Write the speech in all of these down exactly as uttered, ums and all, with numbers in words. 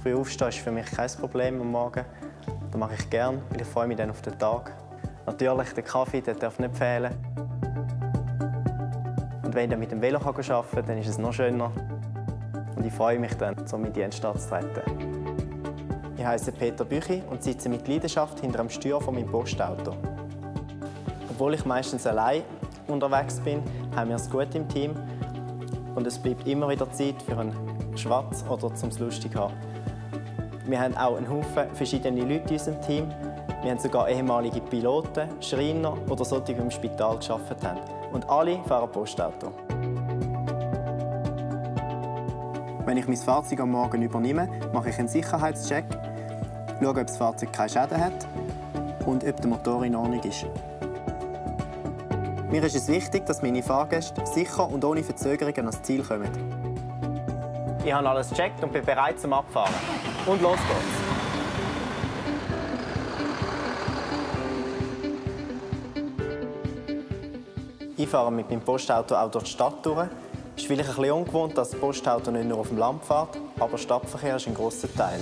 Früh aufstehen ist für mich kein Problem am Morgen. Das mache ich gerne, weil ich freue mich dann auf den Tag. Natürlich, der Kaffee der darf nicht fehlen. Und wenn ich dann mit dem Velo arbeiten kann, dann ist es noch schöner. Und ich freue mich dann, so mit in die Stadt zu treten. Ich heiße Peter Büchi und sitze mit Leidenschaft hinter dem Steuer von meinem Postauto. Obwohl ich meistens allein unterwegs bin, haben wir es gut im Team. Und es bleibt immer wieder Zeit für einen Schwatz oder zum lustig haben. Wir haben auch einen Haufen verschiedene Leute in unserem Team. Wir haben sogar ehemalige Piloten, Schreiner oder solche, die im Spital gearbeitet haben. Und alle fahren Postauto. Wenn ich mein Fahrzeug am Morgen übernehme, mache ich einen Sicherheitscheck, schaue, ob das Fahrzeug keine Schäden hat und ob der Motor in Ordnung ist. Mir ist es wichtig, dass meine Fahrgäste sicher und ohne Verzögerungen ans Ziel kommen. Ich habe alles gecheckt und bin bereit zum Abfahren. Und los geht's! Ich fahre mit meinem Postauto auch durch die Stadt durch. Es ist vielleicht ein bisschen ungewohnt, dass das Postauto nicht nur auf dem Land fährt, aber Stadtverkehr ist ein grosser Teil.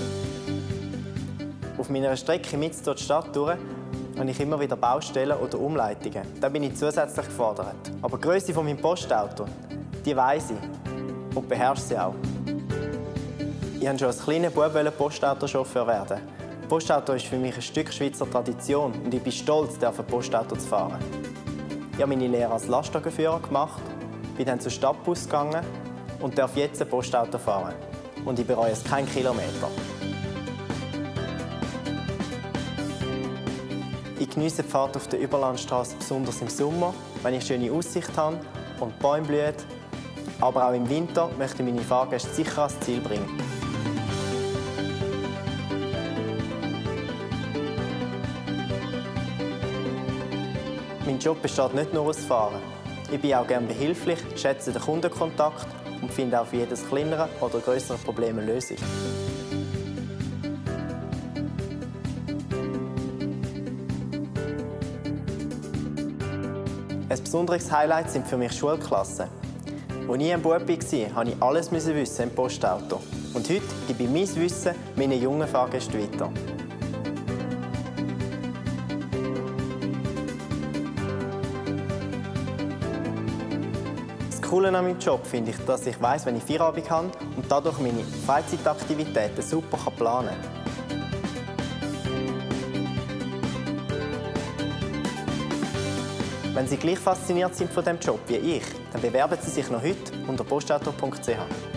Auf meiner Strecke mit durch die Stadt durch habe ich immer wieder Baustellen oder Umleitungen. Da bin ich zusätzlich gefordert. Aber die Grösse von meinem Postauto, die weiss ich und beherrsche sie auch. Ich wollte schon als kleiner Bub Postautochauffeur werden. Postauto ist für mich ein Stück Schweizer Tradition und ich bin stolz, ein Postauto zu fahren. Ich habe meine Lehre als Lastwagenführer gemacht, bin dann zur Stadtbus gegangen und darf jetzt ein Postauto fahren. Und ich bereue es keinen Kilometer. Ich genieße die Fahrt auf der Überlandstraße besonders im Sommer, wenn ich schöne Aussicht habe und die Bäume blühen. Aber auch im Winter möchte ich meine Fahrgäste sicher ans Ziel bringen. Mein Job besteht nicht nur aus Fahren. Ich bin auch gerne behilflich, schätze den Kundenkontakt und finde auch für jedes kleinere oder größere Problem eine Lösung. Ein besonderes Highlight sind für mich Schulklassen. Als ich ein Bub war, musste ich alles wissen im Postauto. Und heute gebe ich mein Wissen meinen jungen Fahrgästen weiter. Das Coole an meinem Job finde ich, dass ich weiss, wenn ich Feierabend habe und dadurch meine Freizeitaktivitäten super planen kann. Wenn Sie gleich fasziniert sind von diesem Job wie ich, dann bewerben Sie sich noch heute unter postauto punkt c h.